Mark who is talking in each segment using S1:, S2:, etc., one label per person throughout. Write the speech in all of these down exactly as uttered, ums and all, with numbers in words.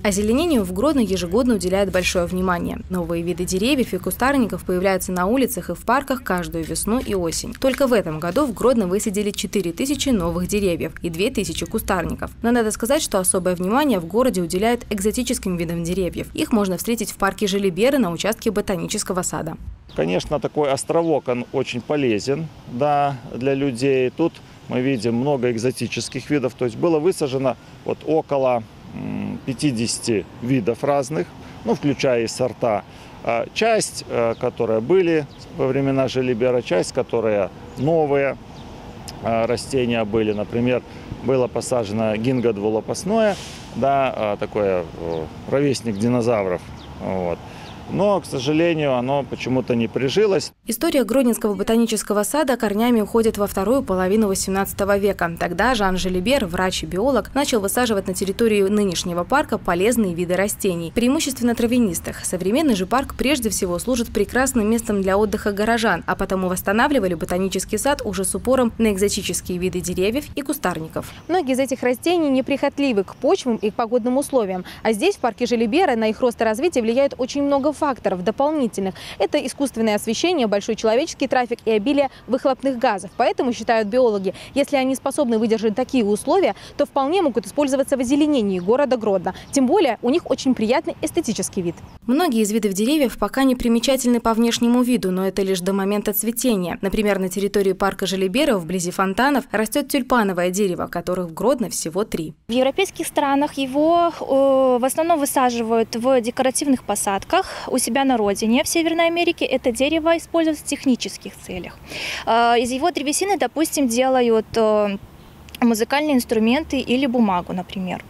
S1: Озеленению в Гродно ежегодно уделяют большое внимание. Новые виды деревьев и кустарников появляются на улицах и в парках каждую весну и осень. Только в этом году в Гродно высадили четыре тысячи новых деревьев и две тысячи кустарников. Но надо сказать, что особое внимание в городе уделяют экзотическим видам деревьев. Их можно встретить в парке Желибера на участке ботанического сада.
S2: Конечно, такой островок, он очень полезен, да, для людей. Тут мы видим много экзотических видов. То есть было высажено вот около пятидесяти видов разных, ну, включая и сорта. Часть, которые были во времена Желибера, часть, которые новые растения были. Например, было посажено гинго двулопастное, да, такое ровесник динозавров. Вот. Но, к сожалению, оно почему-то не прижилось.
S1: История Гродненского ботанического сада корнями уходит во вторую половину восемнадцатого века. Тогда Жан Желибер, врач и биолог, начал высаживать на территории нынешнего парка полезные виды растений, преимущественно травянистых. Современный же парк прежде всего служит прекрасным местом для отдыха горожан, а потому восстанавливали ботанический сад уже с упором на экзотические виды деревьев и кустарников.
S3: Многие из этих растений неприхотливы к почвам и к погодным условиям. А здесь, в парке Желибера, на их рост и развитие влияет очень много факторов дополнительных. Это искусственное освещение, большой человеческий трафик и обилие выхлопных газов. Поэтому, считают биологи, если они способны выдержать такие условия, то вполне могут использоваться в озеленении города Гродно. Тем более у них очень приятный эстетический вид.
S1: Многие из видов деревьев пока не примечательны по внешнему виду, но это лишь до момента цветения. Например, на территории парка Желибера вблизи фонтанов растет тюльпановое дерево, которых в Гродно всего три.
S4: В европейских странах его э, в основном высаживают в декоративных посадках. У себя на родине, в Северной Америке, это дерево используется в технических целях. Из его древесины, допустим, делают музыкальные инструменты или бумагу, например.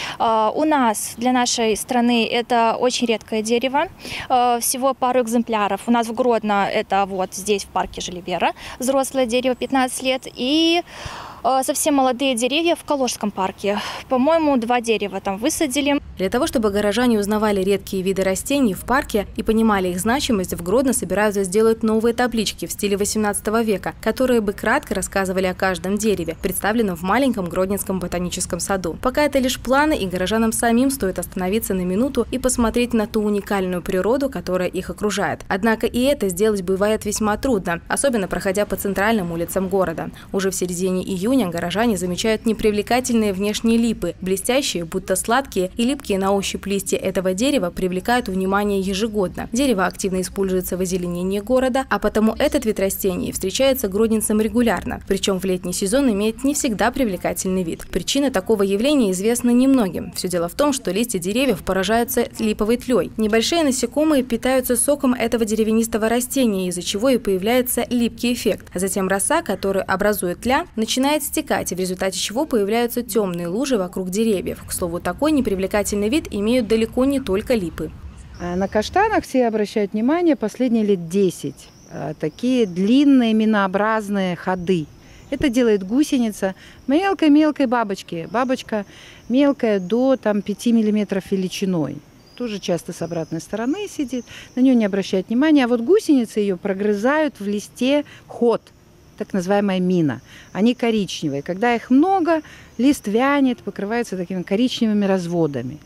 S4: У нас, для нашей страны, это очень редкое дерево, всего пару экземпляров. У нас в Гродно это вот здесь, в парке Желибера, взрослое дерево, пятнадцать лет, и совсем молодые деревья в Калужском парке. По-моему, два дерева там высадили.
S1: Для того, чтобы горожане узнавали редкие виды растений в парке и понимали их значимость, в Гродно собираются сделать новые таблички в стиле восемнадцатого века, которые бы кратко рассказывали о каждом дереве, представленном в маленьком Гродненском ботаническом саду. Пока это лишь планы, и горожанам самим стоит остановиться на минуту и посмотреть на ту уникальную природу, которая их окружает. Однако и это сделать бывает весьма трудно, особенно проходя по центральным улицам города. Уже в середине июня горожане замечают непривлекательные внешние липы, блестящие, будто сладкие, и липкие на ощупь листья этого дерева привлекают внимание ежегодно. Дерево активно используется в озеленении города, а потому этот вид растений встречается гродненцам регулярно, причем в летний сезон имеет не всегда привлекательный вид. Причина такого явления известна немногим. Все дело в том, что листья деревьев поражаются липовой тлей. Небольшие насекомые питаются соком этого деревянистого растения, из-за чего и появляется липкий эффект. А затем роса, которую образует тля, начинает стекать, в результате чего появляются темные лужи вокруг деревьев. К слову, такой непривлекательный вид имеют далеко не только липы.
S5: На каштанах все обращают внимание последние лет десять. Такие длинные минообразные ходы. Это делает гусеница мелкой-мелкой бабочки. Бабочка мелкая до там, пяти миллиметров величиной. Тоже часто с обратной стороны сидит. На нее не обращают внимания. А вот гусеницы ее прогрызают в листе ход. Так называемая мина. Они коричневые. Когда их много, лист вянет, покрывается такими коричневыми разводами.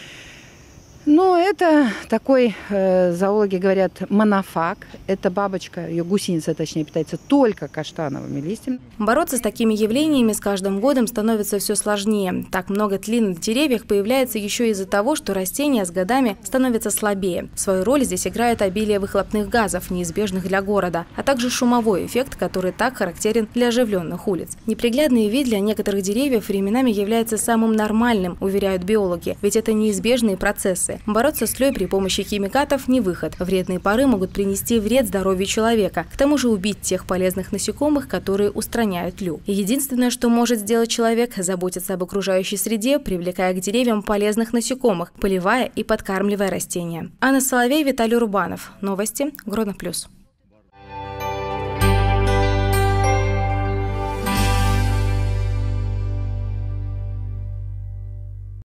S5: Ну, это такой, э, зоологи говорят, монофаг. Это бабочка, ее гусеница, точнее, питается только каштановыми листьями.
S1: Бороться с такими явлениями с каждым годом становится все сложнее. Так много тлен на деревьях появляется еще из-за того, что растения с годами становятся слабее. Свою роль здесь играет обилие выхлопных газов, неизбежных для города, а также шумовой эффект, который так характерен для оживленных улиц. Неприглядный вид для некоторых деревьев временами является самым нормальным, уверяют биологи, ведь это неизбежные процессы. Бороться с тлей при помощи химикатов не выход. Вредные пары могут принести вред здоровью человека, к тому же убить тех полезных насекомых, которые устраняют тлю. Единственное, что может сделать человек, заботиться об окружающей среде, привлекая к деревьям полезных насекомых, поливая и подкармливая растения. Анна Соловей, Виталий Рубанов. Новости. Гродно плюс.